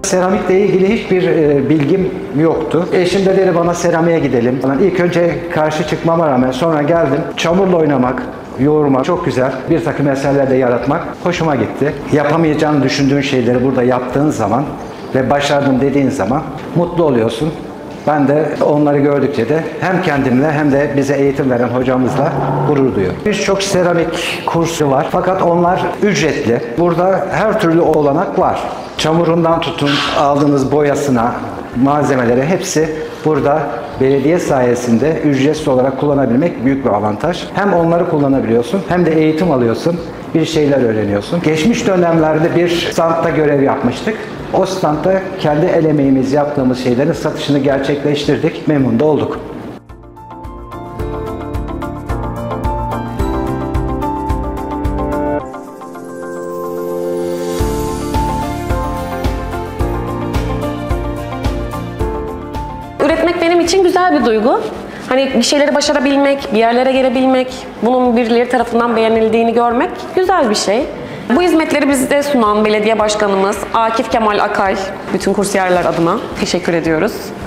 Seramikle ilgili hiçbir bilgim yoktu. Eşim de dedi bana seramiğe gidelim. İlk önce karşı çıkmama rağmen sonra geldim. Çamurla oynamak, yoğurmak çok güzel. Bir takım eserler de yaratmak hoşuma gitti. Yapamayacağını düşündüğün şeyleri burada yaptığın zaman ve başardım dediğin zaman mutlu oluyorsun. Ben de onları gördükçe de hem kendimle hem de bize eğitim veren hocamızla gurur duyuyorum. Birçok seramik kursu var fakat onlar ücretli. Burada her türlü olanak var. Çamurundan tutun aldığınız boyasına, malzemelere hepsi burada belediye sayesinde ücretsiz olarak kullanabilmek büyük bir avantaj. Hem onları kullanabiliyorsun hem de eğitim alıyorsun, bir şeyler öğreniyorsun. Geçmiş dönemlerde bir standta görev yapmıştık. O standta kendi el emeğimiz yaptığımız şeylerin satışını gerçekleştirdik. Memnun da olduk. Üretmek benim için güzel bir duygu. Hani bir şeyleri başarabilmek, bir yerlere gelebilmek, bunun birileri tarafından beğenildiğini görmek güzel bir şey. Bu hizmetleri bize sunan belediye başkanımız Akif Kemal Akay, bütün kursiyerler adına teşekkür ediyoruz.